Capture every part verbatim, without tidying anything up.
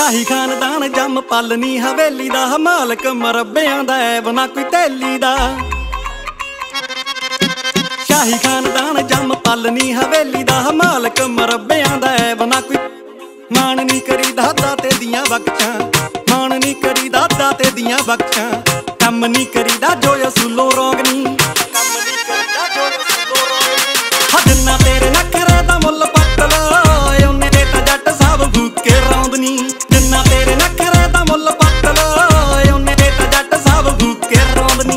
शाही खानदान जम पालनी हवेली दा, मालक मरब्बियां दा ऐब ना कोई तैली दा। शाही खानदान जम पालनी हवेली दा, मालक मरब्बियां दा ऐब ना कोई। मान नी करी दादा ते दियां बख्शां, मान नी करी दादा ते दियां बख्शां, कम नी करी दा जो असूलों रोगनी, कम नी करी दा जो असूलों रोगनी। हजना तेरे नखरे दा मुल पट लो, उन्ने दे तां जट सब भूक के रौंदनी। जिन्ना तेरे नखरे दा मुल पट लो, उन्ने दे तां जट सब भूक के रौंदनी।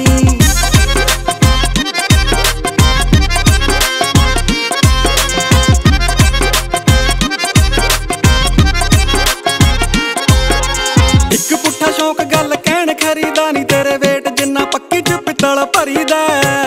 एक पुट्ठा शौक गल कहण खरीदा नी, तेरे वेट जिन्ना पक्की च पित्तल भरीदा।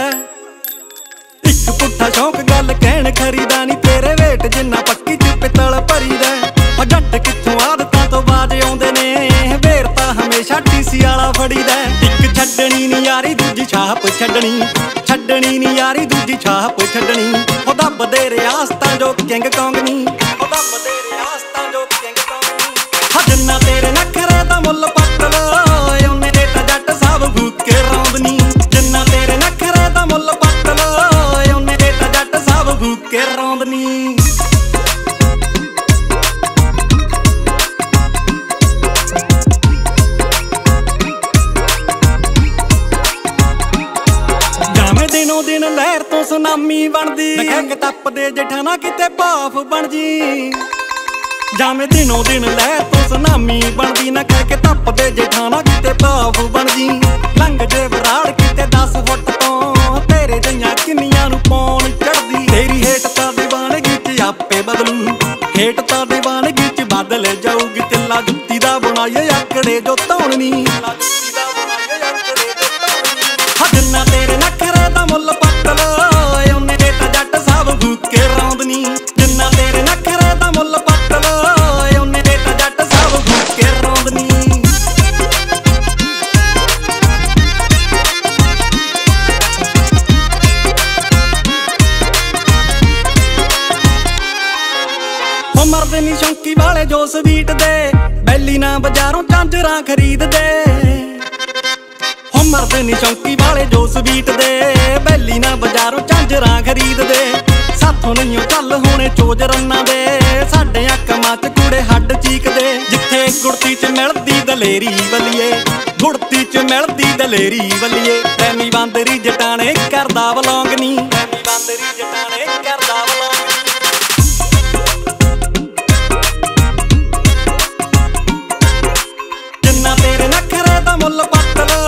एक पुट्ठा शौक गल कहण खरीदा नी, तेरे वेट जिन्ना पक्की च पित्तल भरीदा। जट कित्थों आदतां तो बाज आउंदे ने, वेर तां हमेशा टीसी वाला फड़ीदा। एक छड्डनी नी यारी दूजी छाप छड्डनी, छड्डनी नी यारी दूजी छाप छड्डनी। ओ दबदे रियास तां जो किंग कौंग नी, ओ दबदे रियास तां जो किंग कौंग नी। हजना तेरे नखरे दा मुल पट लो, उन्ने दे तां जट सब भूक के रौंदनी। जिन्ना तेरे नखरे दा मुल पट लो, उन्ने दे तां जट सब भूक के रौंदनी। दिनों दिन लहर तो सुनामी बनदी, नखंग तपदे जेठा ना किते भाफ बन जी। जामे दिनों दिन लहर तो सुनामी बनदी, नखंग तपदे जेठा ना किते भाफ बन जी। लंघ जे बराड़ किते दस फुट तो, तेरे जइयां किन्नियां नूं पौन चढ़दी। तेरी हेठ तां दीवानगी च आपे बदलू, हेठ तां दीवानगी च बदल जाऊगी। तिल्ला जुत्ती दा बनाइए आकड़े जो धौणनी, हजना तेरे नखरे दा मुल पट लो, उन्ने दे तां जट सब भूक के रौंदनी। जिन्ना तेरे नखरे दा मुल पट लो, उन्ने दे तां जट सब भूक के रौंदनी। हो मरदे नी शौंकी वाले जो स्वीट दे, बैली ना बाजारों झांजरां खरीद दे। मरदे नी शौंकी वाले जो स्वीट दे, बैली ना बाजारों झांजरां खरीद दे। साथों नहीं चल होने चोज रन्ना दे, साडे अक्कां च कूड़े हड्ड चीकदे। जिथे गुड़ती च मिलदी दलेरी बलिए, गुड़ती च मिलदी दलेरी बलिए। प्रेमी बांदरी जटाने करदा बलौंग नी, प्रेमी बांदरी जटाने करदा बलौंग नी। जिन्ना तेरे नखरे दा मुल पट लो,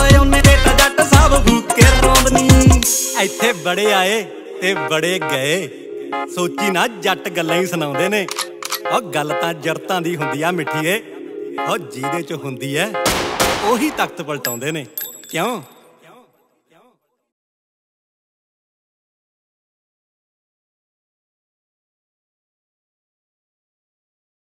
इत्थे बड़े आए ते बड़े गए। सोची ना जट गल्लां ही सुणाउंदे ने, ओ गल तां जरतां दी हुंदी आ मिठीए। ओ जिहदे च हुंदी ऐ ओही तख्त पलटाउंदे ने, क्यों?